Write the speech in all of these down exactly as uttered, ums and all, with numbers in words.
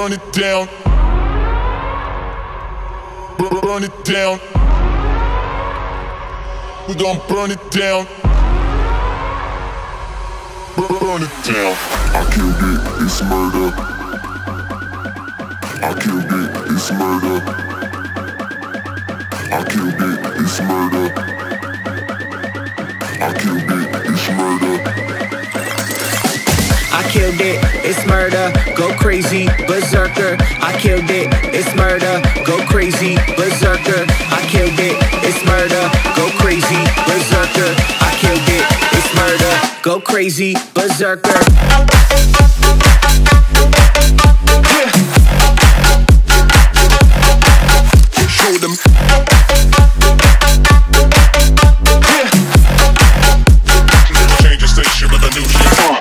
burn it down. Burn it down. We gon' burn it down. Burn it down. I killed it, it's murder. I killed it, it's murder. I killed it, it's murder. I killed it, it's murder. I killed it, it's murder, go crazy, berserker. I killed it, it's murder, go crazy, berserker. I killed it, it's murder, go crazy, berserker. I killed it, it's murder, go crazy, berserker. Show them. Change the station with a new shit. Uh.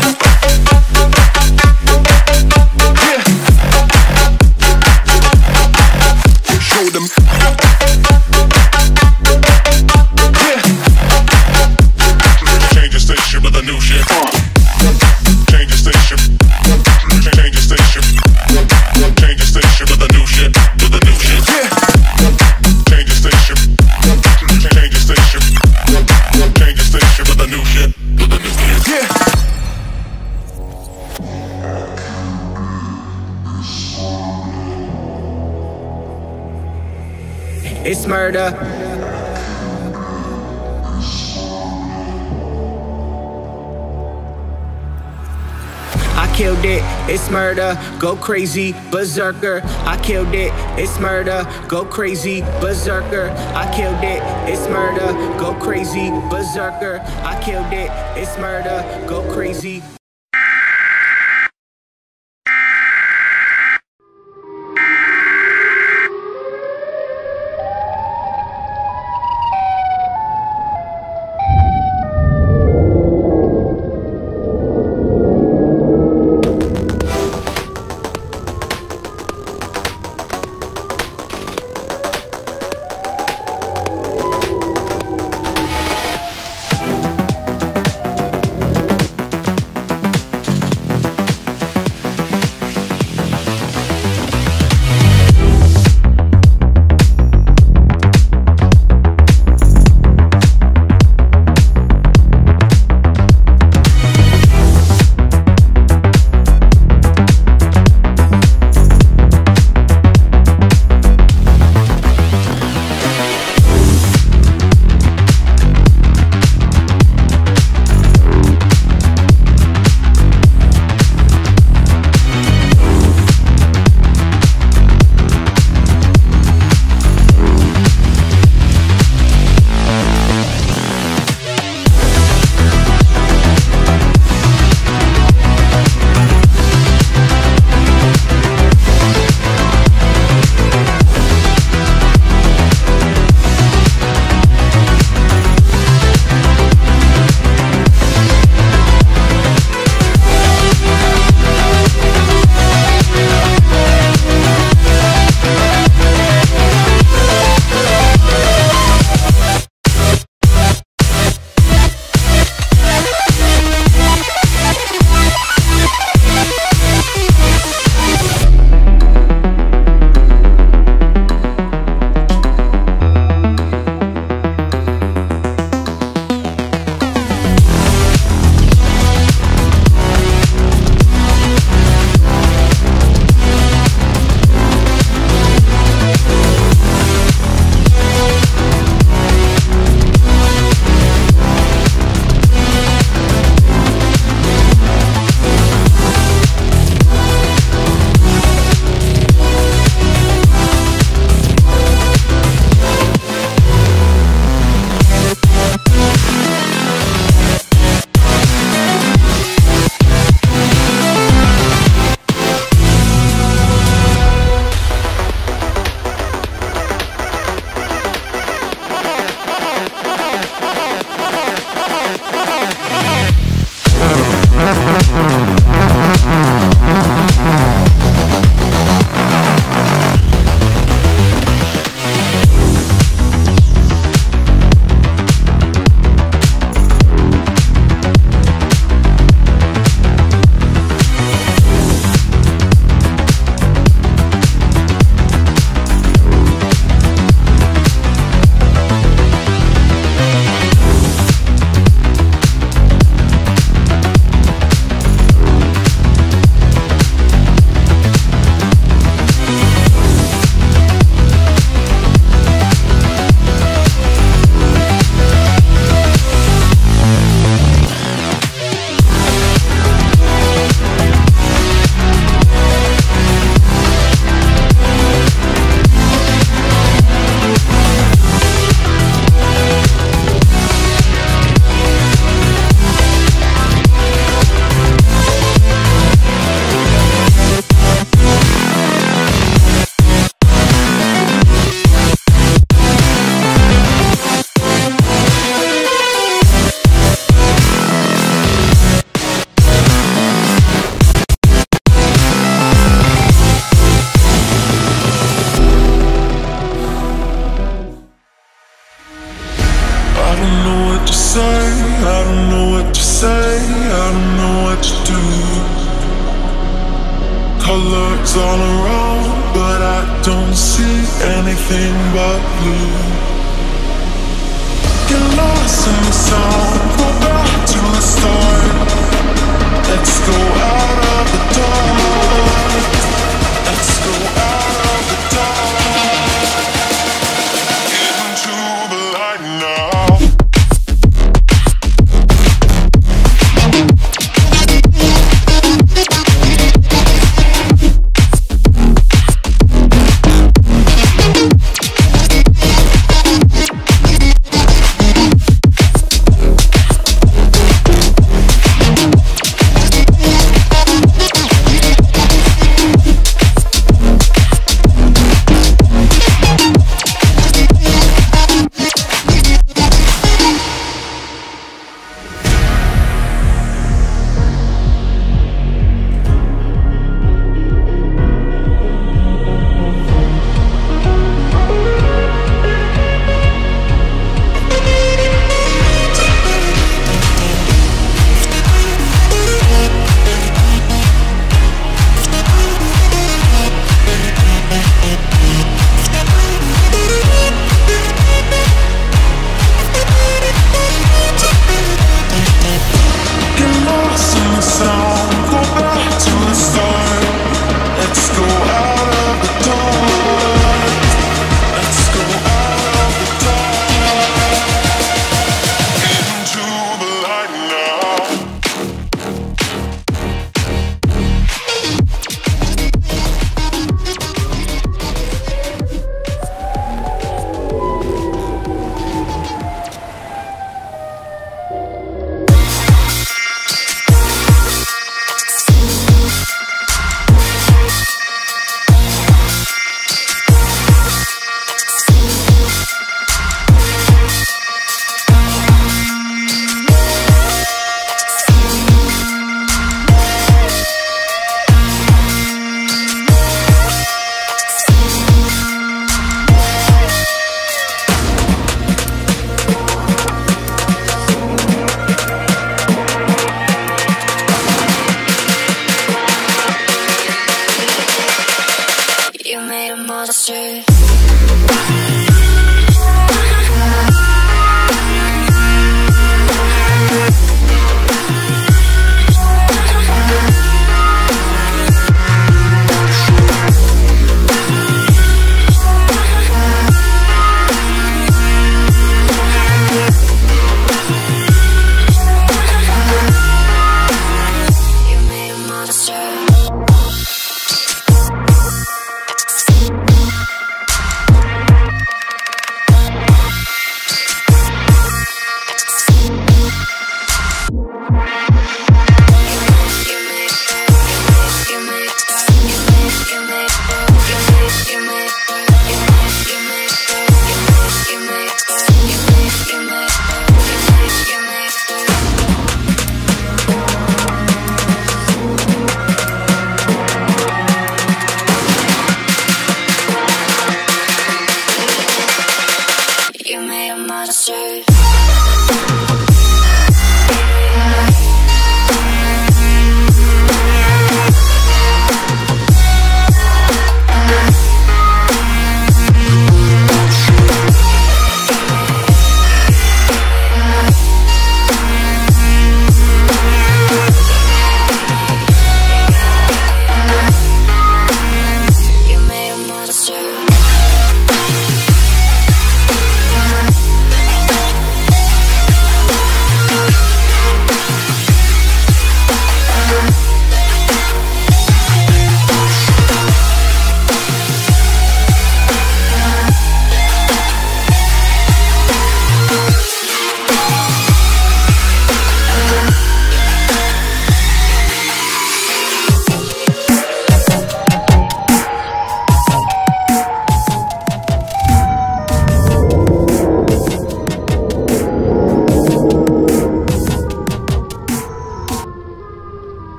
Show them. Change the station with a new shit. Uh. Change the station. Change the station. Change the station with a new shit. With a new shit. Change the station. Change the station. Change the station with a new shit. With a new shit. Yeah. It's murder. I killed it, it's murder, go crazy, berserker. I killed it, it's murder, go crazy, berserker. I killed it, it's murder, go crazy, berserker. I killed it, it's murder, go crazy. around, but I don't see anything but blue. Get lost in the sound, go back to the start. Let's go out of the dark. Let's go out of the dark. Into the light now. monster.